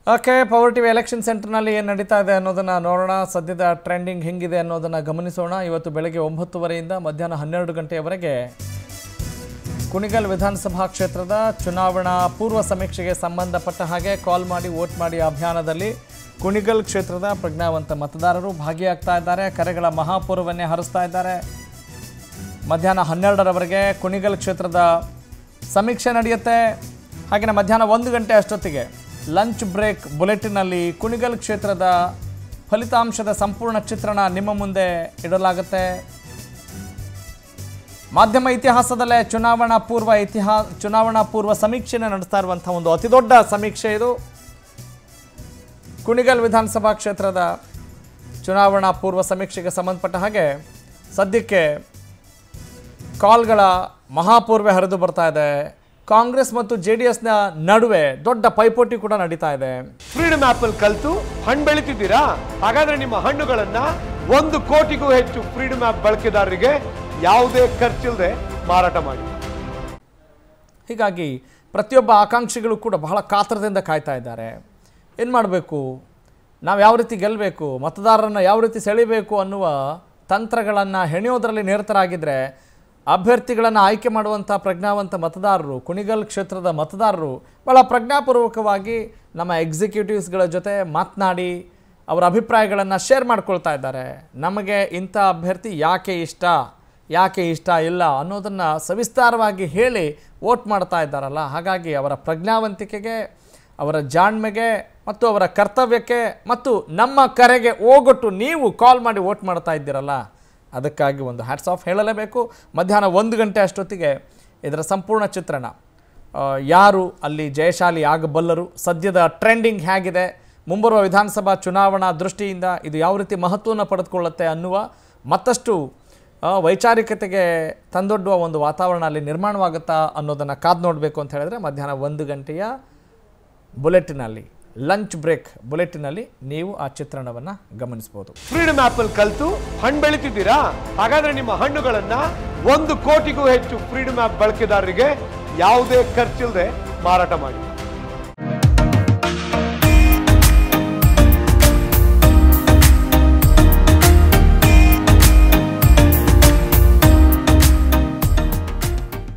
Okay, power TV election ಸೆಂಟರ್ನಲ್ಲಿ ಏನು ನಡೀತಾ ಇದೆ ಅನ್ನೋದನ್ನು ನೋಡೋಣ. ಸದ್ಯದ ಟ್ರೆಂಡಿಂಗ್ ಹೆಂಗಿದೆ ಅನ್ನೋದನ್ನು ಗಮನಿಸೋಣ. ಇವತ್ತು ಬೆಳಗ್ಗೆ 9:30ರಿಂದ ಮಧ್ಯಾಹ್ನ 12 ಗಂಟೆಯವರೆಗೆ ಕುಣಿಗಲ್ ವಿಧಾನಸಭಾ ಕ್ಷೇತ್ರದ ಚುನಾವಣಾ ಪೂರ್ವ ಸಮೀಕ್ಷೆಗೆ ಸಂಬಂಧಪಟ್ಟ ಹಾಗೆ ಕಾಲ್ ಮಾಡಿ ವೋಟ್ ಮಾಡಿ ಅಭಿಯಾನದಲ್ಲಿ ಕುಣಿಗಲ್ ಕ್ಷೇತ್ರದ ಪ್ರಜ್ಞಾವಂತ ಮತದಾರರು ಭಾಗಿಯಾಗ್ತಾ ಇದ್ದಾರೆ. ಕರೆಗಳ ಮಹಾಪೂರ್ವವನ್ನೇ ಹರಿಸ್ತಾ ಇದ್ದಾರೆ. ಮಧ್ಯಾಹ್ನ 12ರವರೆಗೆ ಕುಣಿಗಲ್ ಕ್ಷೇತ್ರದ ಸಮೀಕ್ಷೆ ನಡೆಯುತ್ತೆ. ಹಾಗೆಯೇ ಮಧ್ಯಾಹ್ನ 1 ಗಂಟೆ ಅಷ್ಟೊತ್ತಿಗೆ ಲಂಚ್ ಬ್ರೇಕ್ ಬುಲೆಟಿನಲ್ಲಿ ಕುಣಿಗಲ್ ಕ್ಷೇತ್ರದ ಫಲಿತಾಂಶದ ಸಂಪೂರ್ಣ ಚಿತ್ರಣ ನಿಮ್ಮ ಮುಂದೆ ಇಡಲಾಗುತ್ತೆ. ಮಾಧ್ಯಮ ಇತಿಹಾಸದಲ್ಲೇ ಚುನಾವಣಾ ಪೂರ್ವ ಸಮೀಕ್ಷೆಯನ್ನು ನಡೆಸ್ತಾ ಇರುವಂಥ ಒಂದು ಅತಿದೊಡ್ಡ ಸಮೀಕ್ಷೆ ಇದು. ಕುಣಿಗಲ್ ವಿಧಾನಸಭಾ ಕ್ಷೇತ್ರದ ಚುನಾವಣಾ ಪೂರ್ವ ಸಮೀಕ್ಷೆಗೆ ಸಂಬಂಧಪಟ್ಟ ಹಾಗೆ ಸದ್ಯಕ್ಕೆ ಕಾಲ್ಗಳ ಮಹಾಪೂರ್ವೆ ಹರಿದು ಬರ್ತಾ ಇದೆ. ಕಾಂಗ್ರೆಸ್ ಮತ್ತು ಜೆಡಿಎಸ್ನ ನಡುವೆ ದೊಡ್ಡ ಪೈಪೋಟಿ ಕೂಡ ನಡೀತಾ ಇದೆ. ಫ್ರೀಡಮ್ ಆಪಲ್ ಕಲ್ತು ಹಣ್ಣು ಬೆಳಿತಿದ್ದೀರಾ? ಹಾಗಾದ್ರೆ ನಿಮ್ಮ ಹಣ್ಣುಗಳನ್ನ 1 ಕೋಟಿಗೂ ಹೆಚ್ಚು ಫ್ರೀಡಮ್ ಆಪ್ ಬಳಕೆದಾರರಿಗೆ ಯಾವುದೇ ಖರ್ಚಿಲ್ಲದೆ ಮಾರಾಟ ಮಾಡಿ. ಹೀಗಾಗಿ ಪ್ರತಿಯೊಬ್ಬ ಆಕಾಂಕ್ಷಿಗಳು ಕೂಡ ಬಹಳ ಕಾತರದಿಂದ ಕಾಯ್ತಾ ಇದ್ದಾರೆ. ಏನು ಮಾಡಬೇಕು, ನಾವು ಯಾವ ರೀತಿ ಗೆಲ್ಲಬೇಕು, ಮತದಾರರನ್ನು ಯಾವ ರೀತಿ ಸೆಳೆಯಬೇಕು ಅನ್ನುವ ತಂತ್ರಗಳನ್ನು ಹೆಣೆಯೋದರಲ್ಲಿ ನಿರತರಾಗಿದ್ದರೆ ಅಭ್ಯರ್ಥಿಗಳನ್ನು ಆಯ್ಕೆ ಮಾಡುವಂಥ ಪ್ರಜ್ಞಾವಂತ ಮತದಾರರು, ಕುಣಿಗಲ್ ಕ್ಷೇತ್ರದ ಮತದಾರರು ಭಾಳ ಪ್ರಜ್ಞಾಪೂರ್ವಕವಾಗಿ ನಮ್ಮ ಎಕ್ಸಿಕ್ಯೂಟಿವ್ಸ್ಗಳ ಜೊತೆ ಮಾತನಾಡಿ ಅವರ ಅಭಿಪ್ರಾಯಗಳನ್ನು ಶೇರ್ ಮಾಡ್ಕೊಳ್ತಾ ಇದ್ದಾರೆ. ನಮಗೆ ಇಂಥ ಅಭ್ಯರ್ಥಿ ಯಾಕೆ ಇಷ್ಟ ಇಲ್ಲ ಅನ್ನೋದನ್ನು ಸವಿಸ್ತಾರವಾಗಿ ಹೇಳಿ ವೋಟ್ ಮಾಡ್ತಾ ಇದ್ದಾರಲ್ಲ. ಹಾಗಾಗಿ ಅವರ ಪ್ರಜ್ಞಾವಂತಿಕೆಗೆ, ಅವರ ಜಾಣ್ಮೆಗೆ ಮತ್ತು ಅವರ ಕರ್ತವ್ಯಕ್ಕೆ ಮತ್ತು ನಮ್ಮ ಕರೆಗೆ ಓಗೊಟ್ಟು ನೀವು ಕಾಲ್ ಮಾಡಿ ವೋಟ್ ಮಾಡ್ತಾ ಇದ್ದೀರಲ್ಲ, ಅದಕ್ಕಾಗಿ ಒಂದು ಹ್ಯಾಟ್ಸ್ ಆಫ್ ಹೇಳಲೇಬೇಕು. ಮಧ್ಯಾಹ್ನ 1 ಗಂಟೆ ಅಷ್ಟೊತ್ತಿಗೆ ಇದರ ಸಂಪೂರ್ಣ ಚಿತ್ರಣ, ಯಾರು ಅಲ್ಲಿ ಜಯಶಾಲಿ ಆಗಬಲ್ಲರು, ಸದ್ಯದ ಟ್ರೆಂಡಿಂಗ್ ಹೇಗಿದೆ, ಮುಂಬರುವ ವಿಧಾನಸಭಾ ಚುನಾವಣಾ ದೃಷ್ಟಿಯಿಂದ ಇದು ಯಾವ ರೀತಿ ಮಹತ್ವವನ್ನು ಪಡೆದುಕೊಳ್ಳುತ್ತೆ ಅನ್ನುವ ಮತ್ತಷ್ಟು ವೈಚಾರಿಕತೆಗೆ ತಂದೊಡ್ಡುವ ಒಂದು ವಾತಾವರಣ ಅಲ್ಲಿ ನಿರ್ಮಾಣವಾಗುತ್ತಾ ಅನ್ನೋದನ್ನು ಕಾದು ನೋಡಬೇಕು ಅಂತ ಹೇಳಿದ್ರೆ ಮಧ್ಯಾಹ್ನ 1 ಗಂಟೆಯ ಬುಲೆಟಿನಲ್ಲಿ, ಲಂಚ್ ಬ್ರೇಕ್ ಬುಲೆಟಿನಲ್ಲಿ ನೀವು ಆ ಚಿತ್ರಣವನ್ನು ಗಮನಿಸಬಹುದು. ಫ್ರೀಡಮ್ ಆಪಲ್ ಕಲ್ತು ಹಣ್ಣು ಬೆಳಿತಿದ್ದೀರಾ? ಹಾಗಾದ್ರೆ ನಿಮ್ಮ ಹಣ್ಣುಗಳನ್ನ 1 ಕೋಟಿಗೂ ಹೆಚ್ಚು ಫ್ರೀಡಮ್ ಆಪ್ ಬಳಕೆದಾರರಿಗೆ ಯಾವುದೇ ಖರ್ಚಿಲ್ಲದೆ ಮಾರಾಟ ಮಾಡಿ.